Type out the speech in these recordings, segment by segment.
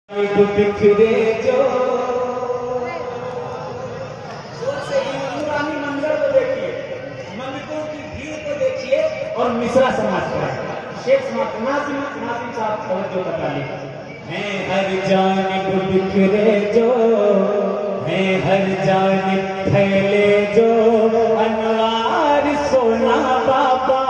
बिखरे जो जोर से नूरानी मंजर को देखिए, मंदिरों की भीड़ को देखिए और मिश्रा समाज का शेख नाजिम साहब तवज्जो बता ली हैं। हर जानिब बिखरे जो हैं, हर जानिब फैले जो अनवार सोना बाबा।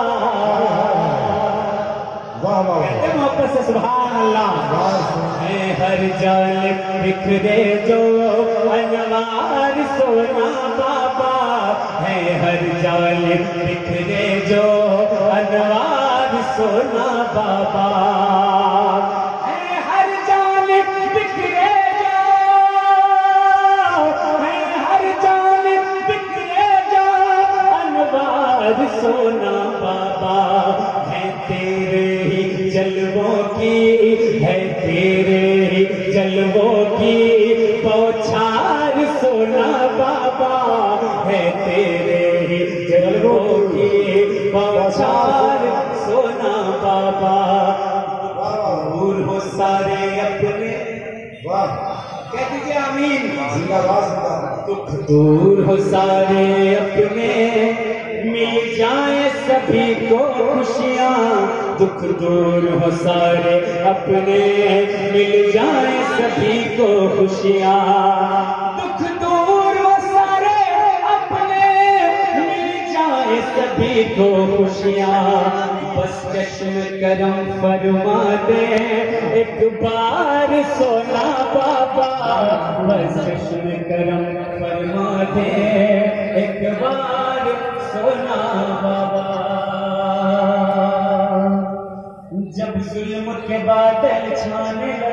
कहते मोहब्बत से सुभान अल्लाह। हर जानिब बिखरे जो अनवार सोना बाबा है, हर जानिब बिखरे जो अनवार सोना बाबा है, हर जानिब बिखरे जो है, हर जानिब बिखरे जो अनवार सोना बाबा है। तेरे ही जलवों की है, तेरे जलवों की बौछार सोना बाबा है, तेरे ही जलवों की बौछार सोना बाबा। दूर हो सारे अपने, कह दीजिए आमीन, दुख दूर हो सारे अपने, मिल जाए सभी को खुशियाँ। दुख दूर हो सारे अपने, मिल जाए सभी को खुशियाँ। दुख दूर हो सारे अपने, मिल जाए सभी को खुशियाँ। बस चश्म करम फरमा दे एक बार सोना बाबा, बस चश्म करम फरमा दे एक बार सोना बाबा। जब जुल्म के बादल छाने